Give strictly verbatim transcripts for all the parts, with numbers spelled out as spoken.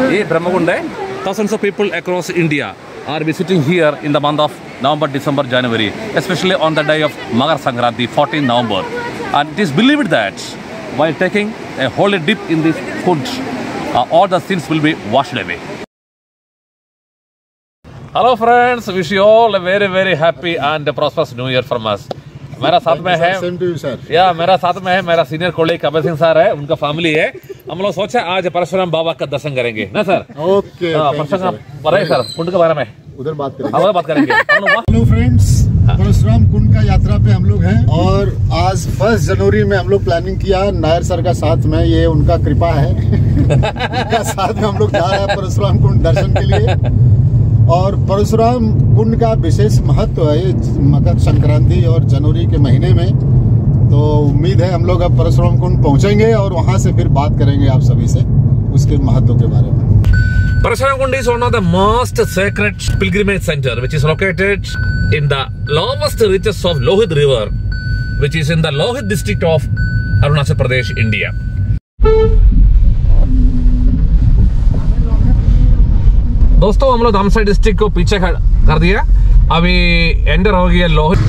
ये ब्रह्मकुंड है. Thousands of people across India are visiting here in the month of November, December, January, especially on the day of Makar Sankranti, fourteenth November. And it is believed that while taking a holy dip in this food, uh, all the sins will be washed away. Hello friends, wish you all a very very happy and prosperous New Year from us. मेरा साथ में है या मेरा साथ में है मेरा senior colleague Kapil Singh sir है, उनका फैमिली है. हम लोग सोचा आज परशुराम बाबा का दर्शन करेंगे ना सर. ओके परशुराम पर सर कुंड के बारे में उधर बात करेंगे. उधर बात करेंगे. हेलो फ्रेंड्स, परशुराम कुंड का यात्रा पे हम लोग हैं और आज फर्स्ट जनवरी में हम लोग प्लानिंग किया. नायर सर का साथ में, ये उनका कृपा है. उनका साथ में हम लोग जा रहे हैं परशुराम कुंड दर्शन के लिए. और परशुराम कुंड का विशेष महत्व है ये मकर संक्रांति और जनवरी के महीने में. तो उम्मीद है हम लोग अब परशुराम कुंड पहुंचेंगे और वहां से फिर बात करेंगे आप सभी से उसके महत्व के बारे में. Parashuram Kund is one of the most sacred pilgrimage center, which is located in the lowest reaches of Lohit River, which is in the Lohit district of Arunachal Pradesh, India. दोस्तों हम लोग धामसा डिस्ट्रिक्ट को पीछे कर दिया, अभी enter हो गया Lohit.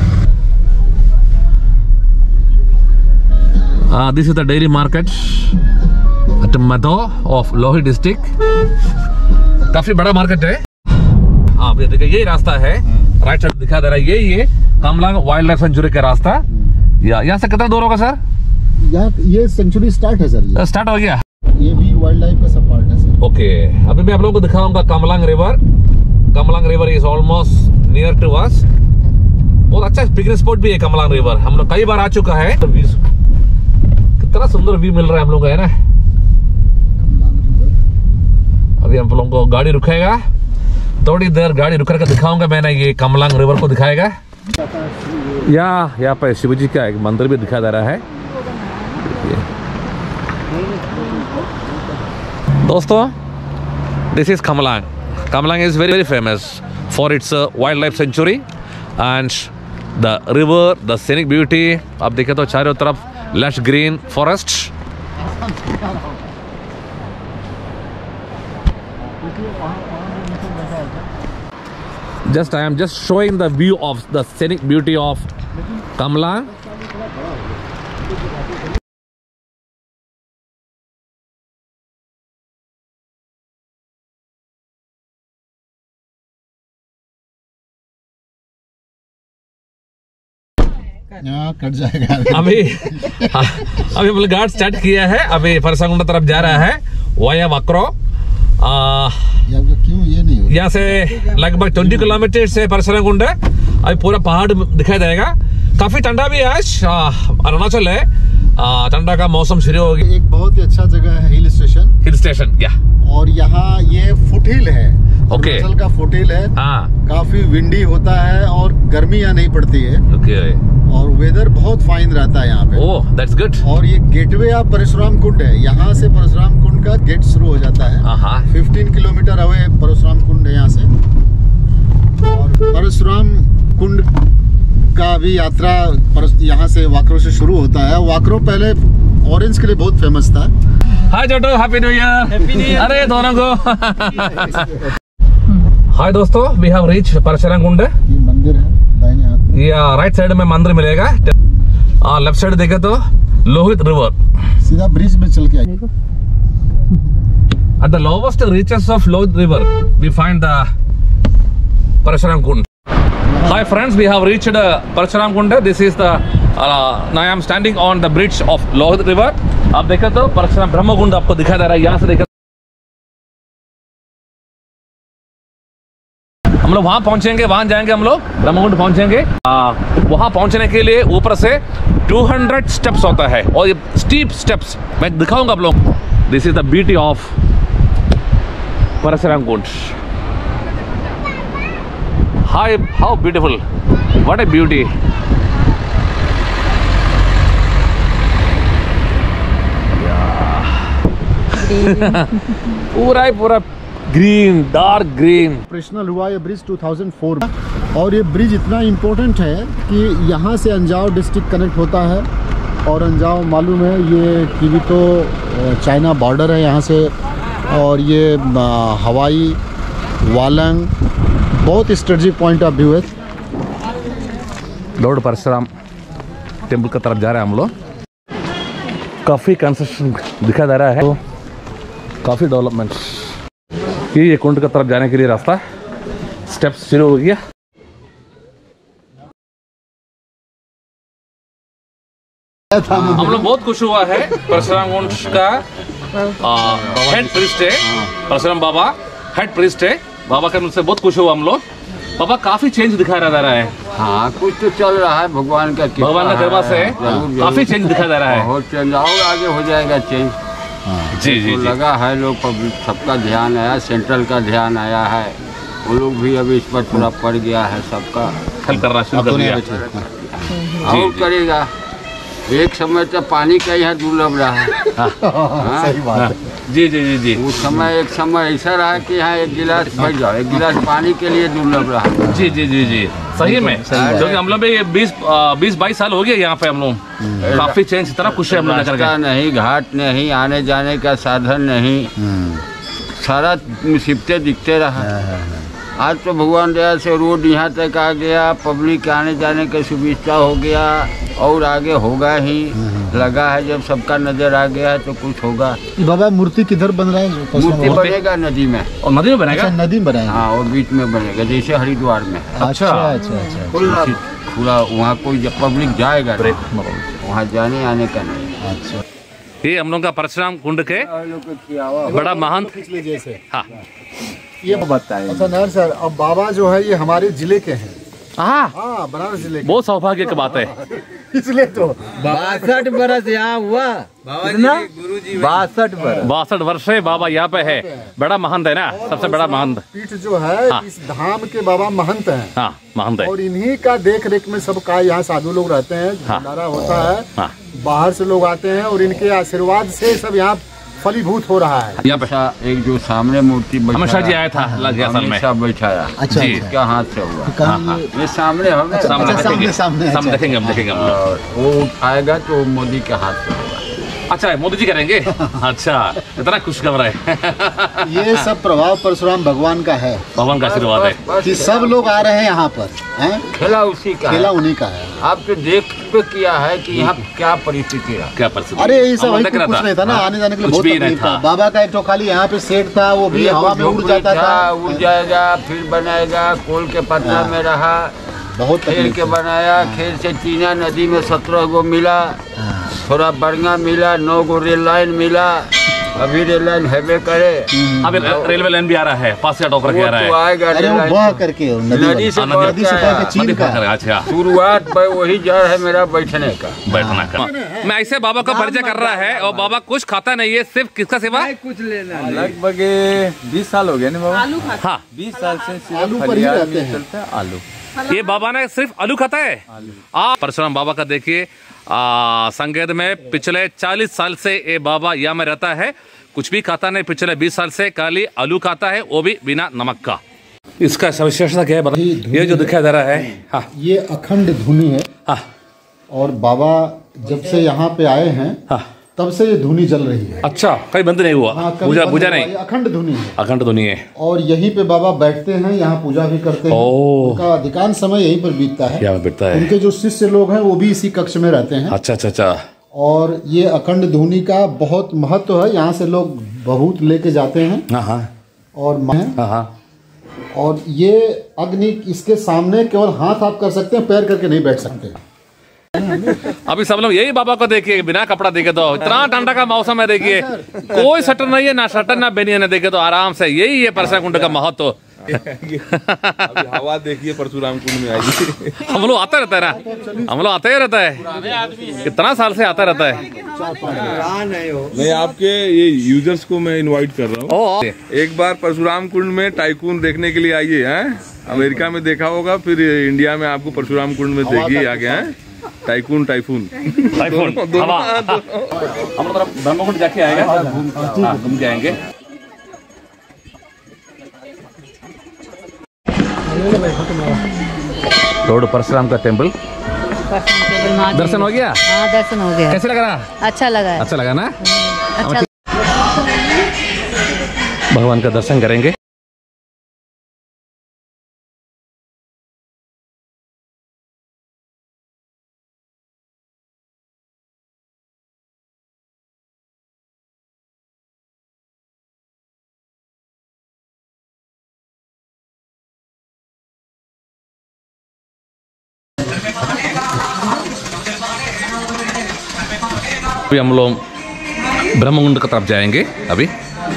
This is the dairy market at Medo of Lohit district. काफी बड़ा मार्केट है. आप ये देखिए, यही रास्ता है, राइट साइड दिखा दे रहा है, यही है कामलांग वाइल्ड लाइफ सेंचुरी का रास्ता. या यहाँ से कितना दूर होगा सर? यहाँ ये सेंचुरी स्टार्ट है सर. स्टार्ट हो गया. ये भी वाइल्ड लाइफ का सब पार्ट है सर. ओके, अभी मैं आप लोगों को दिखाऊंगा Kamlang river. Kamlang river is almost near to us. बहुत अच्छा पिकनिक स्पॉट भी है कमलांग रिवर. हम लोग कई बार आ चुका है. कितना सुंदर व्यू मिल रहा है हम लोग को, है ना. अभी हम लोगों को गाड़ी रुकेगा, थोड़ी देर गाड़ी रुक कर दिखाऊंगा. मैंने ये कमलांग रिवर को दिखाएगा. या यहाँ पे शिव जी का एक मंदिर भी दिखा दे रहा है. दोस्तों, this is Kamalang. Kamalang is very very famous for its uh, wildlife sanctuary and the river, the scenic beauty. आप देखें तो चारों तरफ lush green forest. Just I am just showing the view of the scenic beauty of Kamalang. Cut जाएगा. अभी अभी हम लोग गार्ड स्टार्ट किया है. अभी परसंगुंडा तरफ जा रहा है वाया वक्रो. क्यों ये नहीं, यहाँ से लगभग बीस किलोमीटर से परसंगुंड है. अभी पूरा पहाड़ दिखाई देगा. काफी ठंडा भी है आज. अरुणाचल है, ठंडा का मौसम शुरू हो गया. एक बहुत ही अच्छा जगह है, हिल स्टेशन. हिल स्टेशन या और यहाँ ये फुटहिल है. ओके, अरुणाचल का फुटहिल है. हाँ, काफी विंडी होता है और गर्मी यहाँ नहीं पड़ती है. ओके, और वेदर बहुत फाइन रहता है यहाँ पे. Oh that's good. और ये गेटवे ऑफ परशुराम कुंड है. यहाँ से परशुराम कुंड का गेट शुरू हो जाता है. पंद्रह किलोमीटर अवे परशुराम कुंड है यहाँ से. और परशुराम कुंड का भी यात्रा यहाँ से वाकरो से शुरू होता है. वाकरो पहले ऑरेंज के लिए बहुत फेमस था. Hi Joto, happy new year. Happy new year. अरे दोनों को हाय दोस्तों, we have reach Parshuram Kund. ये मंदिर है दाहिने हाथ में. या राइट साइड में मंदिर मिलेगा. और लेफ्ट साइड देखे तो लोहित रिवर. सीधा ब्रिज में चल के आएंगे. At the lowest reaches of Lohit River, we find the Parashuram Kund. Hi friends, we have reached uh, Parashuram Kund. This is the uh, now I am standing on the bridge of Lohit River. आप देखें तो परशुराम ब्रह्म कुंड आपको दिखा दे रहा है. यहाँ से देखें हम लोग वहां पहुंचेंगे, वहां जाएंगे हम लोग ब्रह्मकुंड पहुंचेंगे. वहां पहुंचने के लिए ऊपर से दो सौ स्टेप्स होता है और ये स्टीप स्टेप्स मैं दिखाऊंगा आप लोग. This is the beauty of Parshuram Kund. Hi, how beautiful, what a beauty. पूरा ही पूरा ग्रीन, डार्क ग्रीन. ऑपरेशनल हुआ ये ब्रिज दो हज़ार चार. और ये ब्रिज इतना इम्पोर्टेंट है कि यहाँ से अंजाव डिस्ट्रिक्ट कनेक्ट होता है. और अंजाव मालूम है ये कीवी तो चाइना बॉर्डर है. यहाँ से और ये आ, हवाई वालंग बहुत स्ट्रेटजिक पॉइंट ऑफ व्यू है। लॉर्ड परशुराम टेम्पल की तरफ जा रहे हैं हम लोग। काफ़ी कंस्ट्रक्शन दिखा दे रहा है, तो काफ़ी डेवलपमेंट। ये ये कुंड की तरफ जाने के लिए रास्ता स्टेप्स शुरू हो गया। हम लोग बहुत खुश हुआ है। परशुराम कुंड का हेड प्रीस्ट है परशुराम बाबा, हेड प्रीस्ट है बाबा का, मुझसे बहुत खुश हुआ हम लोग। बाबा काफी चेंज दिखा रहा है। हाँ, कुछ तो चल रहा है, भगवान का भगवान का कृपा से काफी चेंज दिखा दे रहा है। बहुत चेंज, और आगे हो जाएगा चेंज। जी जी, तो जी लगा है लोग, पब्लिक सबका ध्यान आया, सेंट्रल का ध्यान आया है, वो लोग भी अभी इस पर थोड़ा पड़ गया है, सबका हेल्प करना शुरू कर दिया और करेगा। एक समय तो पानी का यहाँ दुर्लभ रहा है। सही बात है। जी जी जी जी, उस समय एक समय ऐसा रहा कि यहाँ एक गिलास बैठ जाओ, एक गिलास पानी के लिए दुर्लभ रहा। जी जी जी जी, सही में, क्योंकि हम लोग भी बीस बीस बाईस साल हो गए यहाँ पे, हम लोग काफी चेंज, इतना खुश है हम लोग। रास्ता नहीं, घाट नहीं, आने जाने का साधन नहीं, सारा मुसीबतें दिखते रहा। आज तो भगवान दया से रोड यहाँ तक आ गया, पब्लिक आने जाने का सुविधा हो गया, और आगे होगा ही। लगा है जब सबका नजर आ गया है तो कुछ होगा। बाबा मूर्ति किधर बन रहा है? मूर्ति बनेगा नदी में। और नदी में बनेगा? अच्छा, नदी में बनाएगा। हाँ, और बीच में बनेगा, जैसे हरिद्वार में। अच्छा अच्छा अच्छा, पूरा वहाँ कोई जब पब्लिक जाएगा वहाँ जाने आने का नहीं। अच्छा, ये हम लोग का परशुराम कुंड के बड़ा महान जैसे। हाँ, ये बताएं। अच्छा नायर सर, अब बाबा जो है ये हमारे जिले के हैं। हाँ हाँ, बनारस जिले के। बहुत सौभाग्य की बात है। इसलिए तो बासठ बरस यहाँ हुआ, बासठ बरस बासठ वर्ष से बाबा यहाँ पे है। बड़ा महंत है ना, सबसे बड़ा महंत पीठ जो है। हाँ। इस धाम के बाबा महंत हैं। हाँ, महंत है। और इन्हीं का देख रेख में सबका यहाँ साधु लोग रहते हैं, हाँ। भंडारा होता है। हाँ। बाहर से लोग आते हैं और इनके आशीर्वाद से सब यहाँ फलीभूत हो रहा है। यहाँ पे एक जो सामने मूर्ति हमेशा जी आया था लग गया साल में। सब बैठाया। अच्छा, जी, इसका हाथ से हुआ। हाँ, हाँ। ये सामने हम सामने अच्छा, देखेंगे, सामने, सामने अच्छा। देखेंगे हम देखेंगे हम लोग। और वो उठाएगा तो मोदी के हाथ से होगा। अच्छा, मोदी जी करेंगे? अच्छा, इतना खुशखबर है। ये सब प्रभाव परशुराम भगवान का है, भगवान का आशीर्वाद है कि सब लोग आ रहे हैं यहाँ पर हैं? खेला उसी का खेला है। उन्हीं का है। आप तो देख पे किया है कि यहाँ क्या परिस्थिति है। क्या परिस्थिति? अरे ये सब हम वही देख कुछ रहा नहीं था ना, आने जाने के लिए कुछ बहुत भी नहीं तकलीफ था। था। बाबा का एक तो खाली यहाँ पे सेट था, वो भी हवा में उड़ जाता था। उड़ जाएगा, फिर बनाएगा, कोल के पत्ता में रहा, बहुत खेल तकलीफ के थी। बनाया। खेल से चीना नदी में सत्रह गो मिला, थोड़ा बरगा मिला, नौ गो रेल लाइन मिला। अभी रेल लाइन हैवे करे, अभी रेलवे लाइन भी आ रहा है, पास से टॉकर के आ रहा वो तो है। आएगा अरे रेल वो लाइन। बह करके नदी नदी से हाँ, नदी से बह के चीन नदी का का। अच्छा, शुरुआत पर वही जड़ है मेरा बैठने का। बैठना का। मैं ऐसे बाबा का परिचय कर रहा है और बाबा कुछ खाता नहीं है, सिर्फ किसका सेवा? कुछ लेना। लगभग बीस साल हो गए ना बाबा। हाँ, बीस साल से सिर्फ आलू पर ही फरियाद रहते में हैं। चलता है आलू। ये बाबा ने सिर्फ आलू खाता है। आप परशुराम बाबा का देखिए, संगेत में पिछले चालीस साल से ये बाबा यहाँ में रहता है, कुछ भी खाता नहीं। पिछले बीस साल से खाली आलू खाता है, वो भी बिना नमक का। इसका विशेषता क्या है बता? ये जो दिखाई दे रहा है, हाँ, ये अखंड धुनी है। हाँ, और बाबा जब से यहाँ पे आए हैं हाँ, तब से ये धुनी जल रही है। अच्छा, कहीं बंद नहीं हुआ? हाँ, कभी पूजा बंद पूजा हुआ, नहीं, ये अखंड धुनी है। अखंड धुनी है। और यहीं पे बाबा बैठते हैं, यहाँ पूजा भी करते हैं। ओह। उनका अधिकांश समय यहीं पर बीतता है। क्या बैठता है? उनके जो शिष्य लोग हैं वो भी इसी कक्ष में रहते हैं। अच्छा अच्छा अच्छा। और ये अखंड धुनी का बहुत महत्व है। यहाँ से लोग बहुत लेके जाते हैं। हाँ हाँ और हाँ हाँ। और ये अग्नि इसके सामने केवल हाथ आप कर सकते हैं, पैर करके नहीं बैठ सकते। अभी सब लोग यही बाबा को देखिए, बिना कपड़ा देखे तो इतना ठंडा का मौसम है, देखिए कोई स्वेटर नहीं है, ना स्वेटर ना बेनियन है, देखे तो आराम से। यही है परशुराम कुंड का महत्व। अभी हवा देखिए परशुराम कुंड में आई। हम लोग आते रहता है ना, हम लोग आते ही रहता है, कितना साल से आता रहता है। मैं आपके ये यूजर्स को मैं इनवाइट कर रहा हूँ, ओ, एक बार परशुराम कुंड में टाइकून देखने के लिए आइए। हैं अमेरिका में देखा होगा, फिर इंडिया में आपको परशुराम कुंड में देखिए आगे हैं टाइकून टाइफून टाइफून हवा। हम लोग ब्रह्मकुंड जाके आएगा, हाँ, घूम के आएंगे। रोड परशुराम का टेम्पल दर्शन हो गया? हाँ, दर्शन हो गया। कैसे लग रहा? अच्छा लगा है। अच्छा लगा ना? अच्छा। भगवान का दर्शन करेंगे। अभी हम लोग ब्रह्मकुंड की तरफ जाएंगे। अभी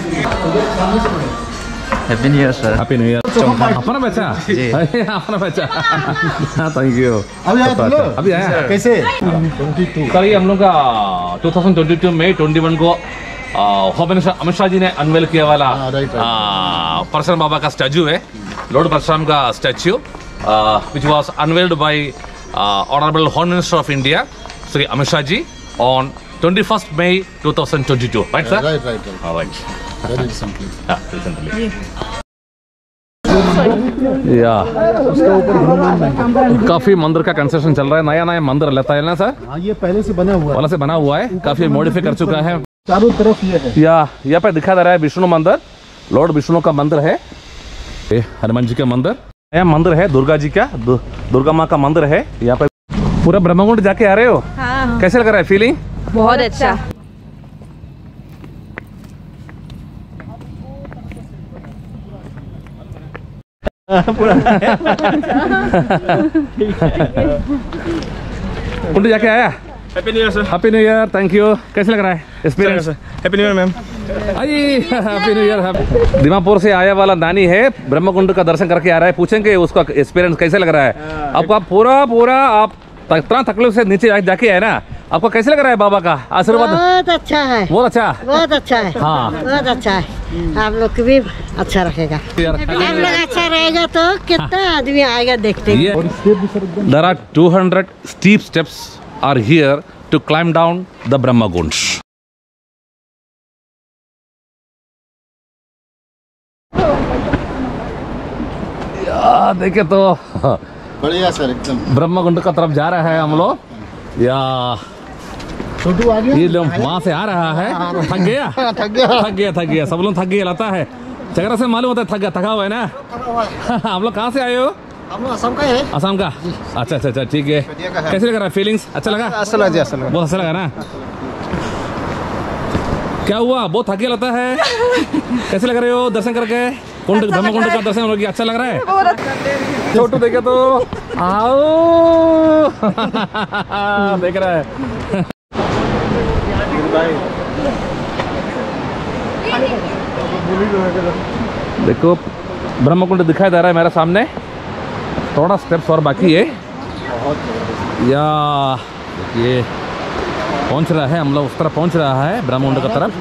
happy new year sir. Happy new year. अपना बच्चा जी, अपना बच्चा। Thank you. अभी आया तुम लोग? अभी आया कैसे? कल ही हम लोग का दो हज़ार बाईस मई इक्कीस को होम मिनिस्टर अमित शाह जी ने अनवेल किया वाला परशुराम बाबा का स्टैचू है, लॉर्ड परशुराम का statue, which was unveiled by honourable home minister of India Shri Amit Shah ji on twenty-first May twenty twenty-two, right sir? Right, right, right. All right. Very recently. Yeah, recently. Yeah. काफी मंदिर का construction चल रहा है, नया नया मंदिर लेता है ना सर? हाँ, ये पहले से बना हुआ है। पहले से बना हुआ है, काफी मॉडिफाई कर चुका है। चारों तरफ ये है। या यहाँ पे दिखा दे रहा है विष्णु मंदिर, लॉर्ड विष्णु का मंदिर है, ये हनुमान जी का मंदिर, नया मंदिर है दुर्गा जी का, दु, दुर्गा माँ का मंदिर है। यहाँ पे पूरा ब्रह्मकुंड जाके आ रहे हो? हाँ। कैसे लग रहा है फीलिंग? बहुत अच्छा। कुंड जाके आया? Happy new year sir. Happy new year, thank you. कैसे लग रहा है experience? Happy new year ma'am. Happy new year. Dimapur से आया वाला नानी है, ब्रह्मकुंड का दर्शन करके आ रहा है, पूछेंगे उसका एक्सपीरियंस कैसे लग रहा है। आपका पूरा पूरा आप इतना तकलीफ से नीचे जाके है ना, आपको कैसे लग रहा है बाबा का आशीर्वाद? बहुत अच्छा है, बहुत अच्छा, बहुत अच्छा है। हाँ, बहुत अच्छा है। आप लोग को भी अच्छा रखेगा, आप लोग अच्छा रहेगा तो कितना आदमी आएगा देखते हैं। There are two hundred steep steps are here to climb down the Brahmakund. या देखे तो बढ़िया सर, एकदम ब्रह्मकुंड का तरफ जा रहा है हम लोग। या छोटू आ गया, ये लोग वहां से आ रहा है। थक गया थक गया थक गया थक गया सब लोग थक गया लगता है, चेहरा से मालूम होता है थक गया, थका हुआ है ना। आप लोग कहाँ से आए हो? हम लोग असम का है। असम का? अच्छा अच्छा अच्छा, ठीक है। कैसे लग रहा है फीलिंग्स? अच्छा लगा? अच्छा लगा, अच्छा लगा, बहुत अच्छा लगा ना। क्या हुआ, बहुत थके लगता है? कैसे लग रहे हो दर्शन करके? कुंड ब्रह्मकुंड का दर्शन हो गया, अच्छा लग रहा है? छोटू देखे तो आओ देख रहा है। देखो ब्रह्मकुंड दिखाई दे रहा है मेरे सामने, थोड़ा स्टेप्स और बाकी है। या देखिए पहुंच रहा है, हम लोग उस तरफ पहुंच रहा है ब्रह्मकुंड की तरफ।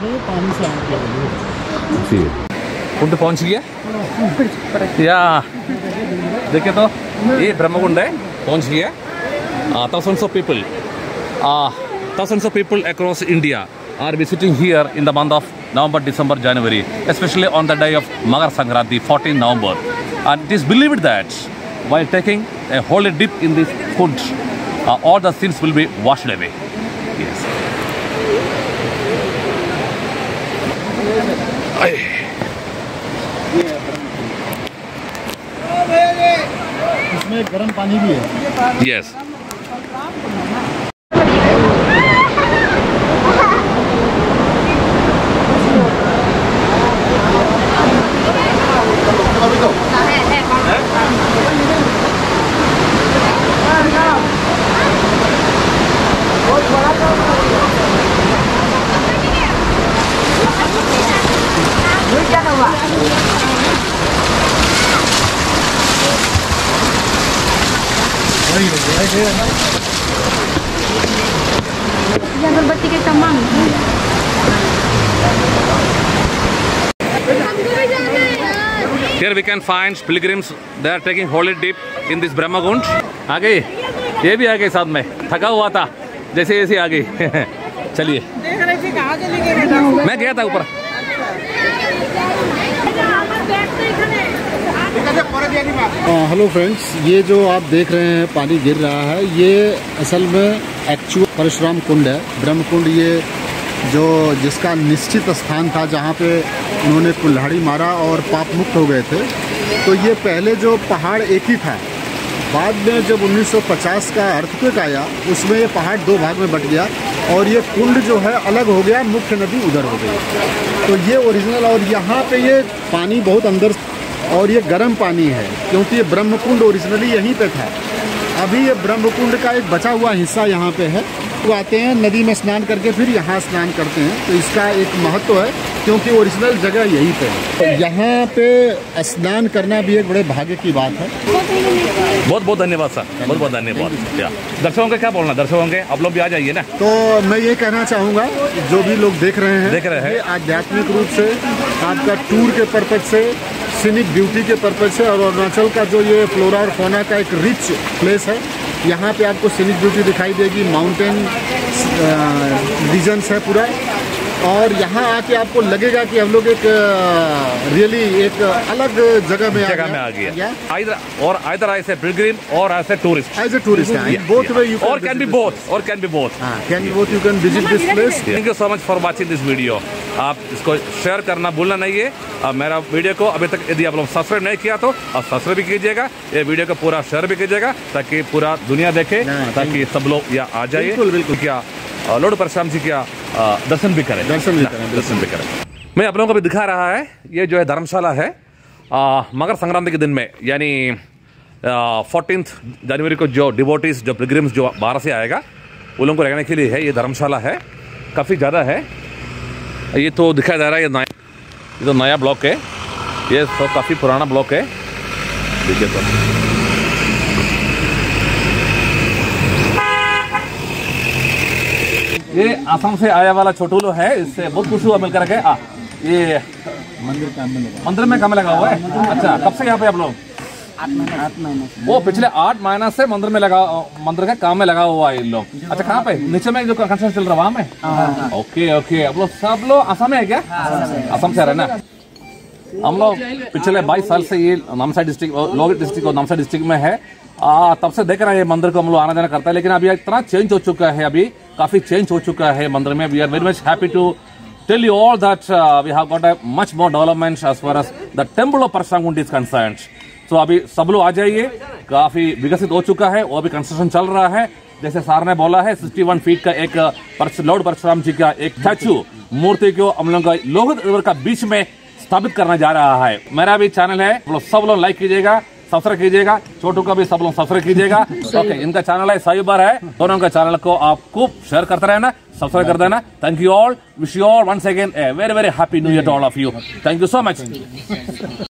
कुंड पहुंच गया। या देखिए तो ये ब्रह्मकुंड है, पहुंच गया। thousands of people uh, thousands of people across India are visiting here in the month of November, December, January, especially on the day of Makar Sankranti, fourteenth November. And it is believed that while taking a holy dip in this kund, uh, all the sins will be washed away. Yes. इसमें गर्म पानी भी है। Yes. अगरबत्ती के तमाम। Here we can find pilgrims. They are taking holy dip in this Brahmakund. आ गई, ये भी आ गई साथ में, थका हुआ था जैसे जैसे आ गई। चलिए, मैं गया था ऊपर। हेलो फ्रेंड्स, ये जो आप देख रहे हैं पानी गिर रहा है, ये असल में एक्चुअल परशुराम कुंड है। ब्रह्मकुंड ये जो जिसका निश्चित स्थान था जहाँ पे उन्होंने कुल्हाड़ी मारा और पाप मुक्त हो गए थे। तो ये पहले जो पहाड़ एक ही था, बाद में जब उन्नीस सौ पचास का अर्थक्वेक आया उसमें ये पहाड़ दो भाग में बट गया और ये कुंड जो है अलग हो गया, मुख्य नदी उधर हो गई। तो ये ओरिजिनल, और यहाँ पे ये पानी बहुत अंदर और ये गर्म पानी है क्योंकि ये ब्रह्मकुंड ओरिजिनली यहीं पे था। अभी ये ब्रह्मकुंड का एक बचा हुआ हिस्सा यहाँ पे है। वो आते हैं नदी में स्नान करके फिर यहाँ स्नान करते हैं, तो इसका एक महत्व है क्योंकि ओरिजिनल जगह यहीं पे है। तो यहाँ पे स्नान करना भी एक बड़े भाग्य की बात है। बहुत बहुत धन्यवाद सर, बहुत बहुत धन्यवाद। क्या दर्शकों के क्या बोलना, दर्शकों के आप लोग भी आ जाइए ना। तो मैं ये कहना चाहूँगा जो भी लोग देख रहे हैं देख रहे हैं आध्यात्मिक रूप से, आपका टूर के पर्पज से, सीनिक ब्यूटी के पर्पज से, और अरुणाचल का जो ये फ्लोरा और फौना का एक रिच प्लेस है, यहाँ पे आपको सीनिक ब्यूटी दिखाई देगी, माउंटेन रीजन्स है पूरा, और यहाँ आके आपको लगेगा कि हम लोग एक रियली एक अलग जगह में जगह में आ गया। आइदर और आइदर एज ए पिलग्रिम और as a tourist, as a tourist both way you और कैन बी बोथ और can be both can be both you can visit this place. Thank you so much for watching this video. आप इसको share करना भूलना नहीं है। अब मेरा वीडियो को अभी तक यदि आप लोग सब्सक्राइब नहीं किया तो आप सब्सक्राइब भी कीजिएगा, ये वीडियो को पूरा शेयर भी कीजिएगा ताकि पूरा दुनिया देखे, ताकि सब लोग यहाँ आ जाइए। बिल्कुल बिल्कुल। क्या लॉर्ड परशुराम जी क्या दर्शन भी करें, दर्शन भी करें, दर्शन भी करें। मैं आप लोगों को भी दिखा रहा है, ये जो है धर्मशाला है। आ, मकर संक्रांति के दिन में यानी फोर्टीन्थ जनवरी को जो डिवोटीज जो पिलग्रिम्स जो बाहर से आएगा वो लोगों को रहने के लिए है। ये धर्मशाला है, काफ़ी ज़्यादा है। ये तो दिखाई दे रहा है, ये नया ये तो नया ब्लॉक है, ये तो काफ़ी पुराना ब्लॉक है। देखिए तो ये आसाम से आया वाला छोटूलो है, इससे बहुत खुश हुआ मिलकर के। आ, ये मंदिर काम में लगा मंदिर में काम लगा हुआ है। अच्छा, कब से यहाँ पे आप लोग? आठ महीने आठ महीने वो पिछले आठ महीना से मंदिर में लगा मंदिर का काम में लगा हुआ है इन लोग। अच्छा, कहाँ पे? नीचे में जो कंस्ट्रक्शन चल रहा है वहाँ में? Okay okay. आप लोग सब लोग आसाम में है क्या? आसाम से आ रहे ना। हम लोग पिछले बाईस साल से ये नामसाई डिस्ट्रिक्ट लोहित डिस्ट्रिक्ट और नामसाई डिस्ट्रिक्ट में है। आ, तब से देख रहे हैं ये मंदिर को हम लोग आना जाना करता है, लेकिन अभी इतना चेंज हो चुका है, अभी काफी चेंज हो चुका है मंदिर में। We are very much happy to tell you all that we have got a much more development as far as the temple of Parshuram Kund is concerned. तो अभी सब लोग आ जाइए, काफी विकसित हो चुका है, वो अभी कंस्ट्रक्शन चल रहा है। जैसे सर ने बोला है, इकसठ फीट का एक लॉर्ड परशुराम जी का एक स्टैचू मूर्ति को हम लोग लोहित रिवर का बीच में स्थापित करना जा रहा है। मेरा भी चैनल है, सब लोग लाइक कीजिएगा, सब्सक्राइब कीजिएगा, छोटू का भी सब लोग सब्सक्राइब कीजिएगा। ओके, इनका चैनल है साई बार है, दोनों का चैनल को आप खूब शेयर करते रहना, सब्सक्राइब कर देना। Thank you all, wish you all once again a very very happy new year to all of you. Thank you so much.